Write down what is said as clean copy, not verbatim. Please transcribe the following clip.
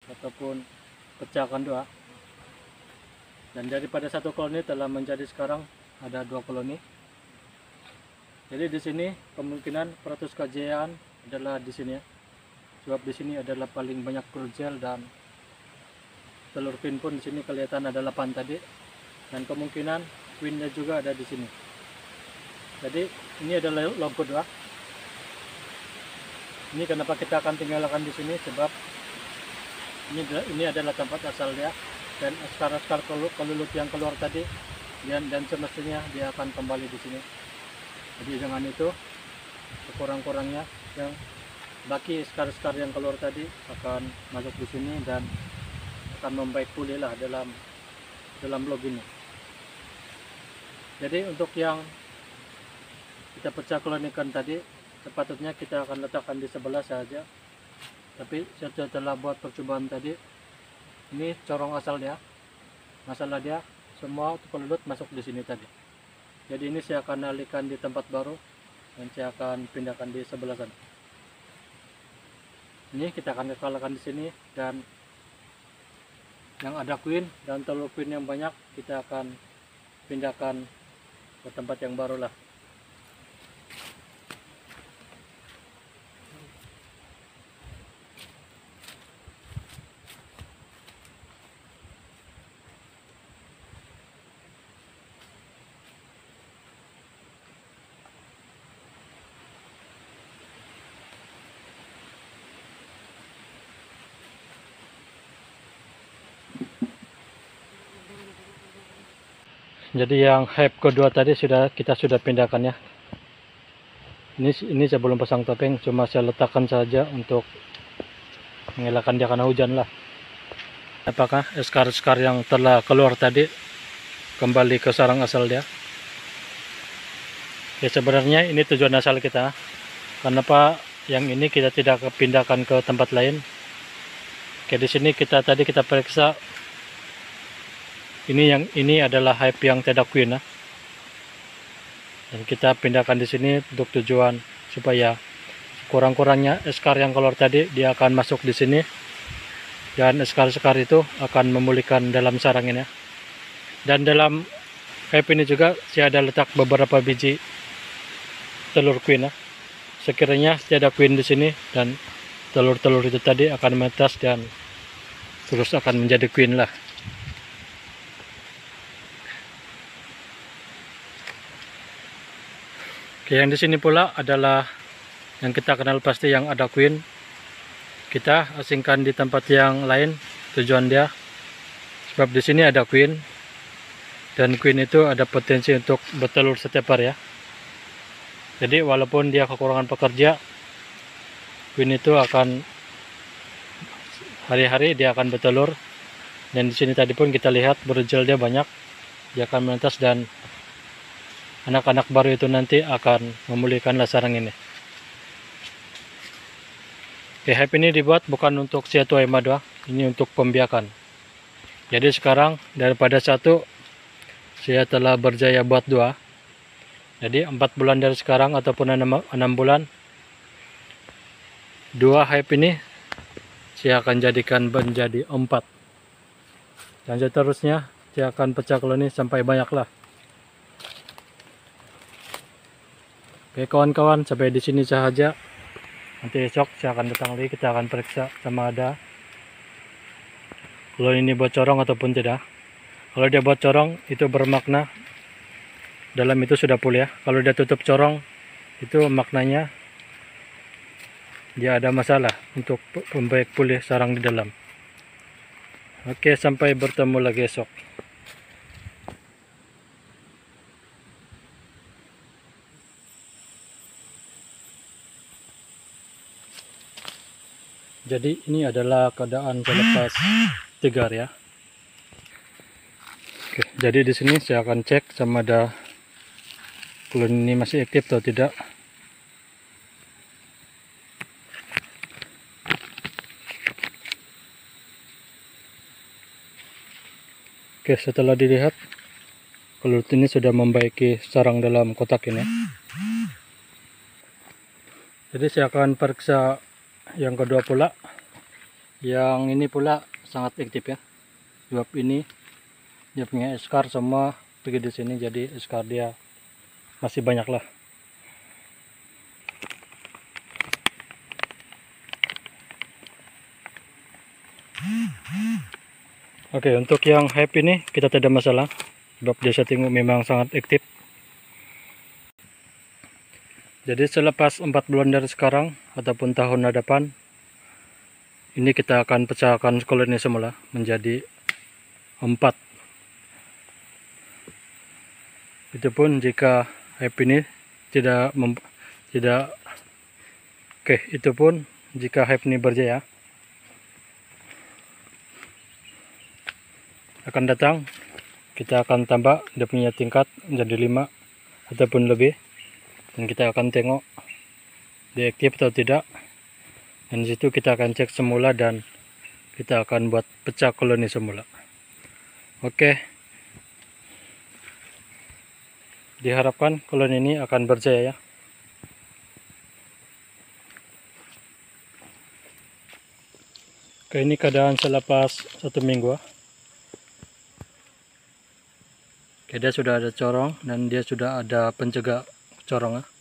ataupun pecahkan dua. Dan daripada satu koloni telah menjadi sekarang ada 2 koloni. Jadi di sini kemungkinan peratus kejayaan adalah di sini ya. Sebab di sini adalah paling banyak krugel dan telur queen pun di sini kelihatan ada 8 tadi. Dan kemungkinan queennya juga ada di sini. Jadi ini adalah log kedua. Ini kenapa kita akan tinggalkan di sini, sebab ini adalah tempat asal dia, dan askar-askar kelulut yang keluar tadi dan semestinya dia akan kembali di sini. Jadi dengan itu sekurang-kurangnya yang baki askar-askar yang keluar tadi akan masuk di sini dan akan membaik pulih lah dalam log ini. Jadi untuk yang kita pecah kolonikan tadi, sepatutnya kita akan letakkan di sebelah saja. Tapi setelah buat percobaan tadi, ini corong asal dia, masalah dia semua kelulut masuk di sini tadi. Jadi ini saya akan alihkan di tempat baru dan saya akan pindahkan di sebelah sana. Ini kita akan kekalkan di sini, dan yang ada queen dan telur queen yang banyak kita akan pindahkan ke tempat yang baru lah. Jadi yang hype kedua tadi kita sudah pindahkan ya. Ini saya belum pasang topeng, cuma saya letakkan saja untuk mengelakkan dia karena hujan lah. Apakah eskar-eskar yang telah keluar tadi kembali ke sarang asal dia? Ya sebenarnya ini tujuan asal kita. Kenapa yang ini kita tidak pindahkan ke tempat lain? Oke, di sini kita periksa. Ini adalah hype yang tidak queen ya. Dan kita pindahkan di sini untuk tujuan supaya kurang-kurangnya eskar yang keluar tadi dia akan masuk di sini, dan eskar-eskar itu akan memulihkan dalam sarang ini ya. Dan dalam hype ini juga saya ada letak beberapa biji telur queen ya. Sekiranya tiada queen di sini, dan telur-telur itu tadi akan menetas dan terus akan menjadi queen lah. Oke, yang di sini pula adalah yang kita kenal pasti yang ada queen. Kita asingkan di tempat yang lain tujuan dia, sebab di sini ada queen, dan queen itu ada potensi untuk bertelur setiap hari ya. Jadi walaupun dia kekurangan pekerja, queen itu akan hari-hari dia akan bertelur. Dan di sini tadi pun kita lihat berjel dia banyak, dia akan menetas, dan anak-anak baru itu nanti akan memulihkan sarang ini. Oke, hype ini dibuat bukan untuk siatu M2, ini untuk pembiakan. Jadi sekarang daripada satu, saya telah berjaya buat 2. Jadi 4 bulan dari sekarang ataupun 6 bulan, 2 hype ini saya akan jadikan menjadi 4. Dan seterusnya saya akan pecah koloni sampai banyak lah. Oke kawan-kawan, sampai di sini saja. Nanti esok saya akan datang lagi, kita akan periksa sama ada kalau ini buat corong ataupun tidak. Kalau dia buat corong itu bermakna dalam itu sudah pulih ya. Kalau dia tutup corong itu maknanya dia ada masalah untuk membaik pulih sarang di dalam. Oke, sampai bertemu lagi esok. Jadi ini adalah keadaan selepas tegar ya. Oke, jadi di sini saya akan cek sama ada koloni ini masih aktif atau tidak. Oke, setelah dilihat kelulut ini sudah membaiki sarang dalam kotak ini. Jadi saya akan periksa yang kedua pula. Yang ini pula sangat aktif ya. Sebab ini dia punya eskar semua pergi di sini, jadi eskar dia masih banyak lah. Oke, untuk yang hype ini kita tidak masalah, sebab dia setting memang sangat aktif. Jadi selepas 4 bulan dari sekarang ataupun tahun hadapan, ini kita akan pecahkan koloni semula menjadi 4. Itu pun jika hype ini tidak itu pun jika hype ini berjaya. Akan datang kita akan tambah dia punya tingkat menjadi 5 ataupun lebih, dan kita akan tengok dia aktif atau tidak, dan disitu kita akan cek semula dan kita akan buat pecah koloni semula. Oke, diharapkan koloni ini akan berjaya ya. Oke, ini keadaan selepas 1 minggu. Oke, dia sudah ada corong dan dia sudah ada pencegah corong.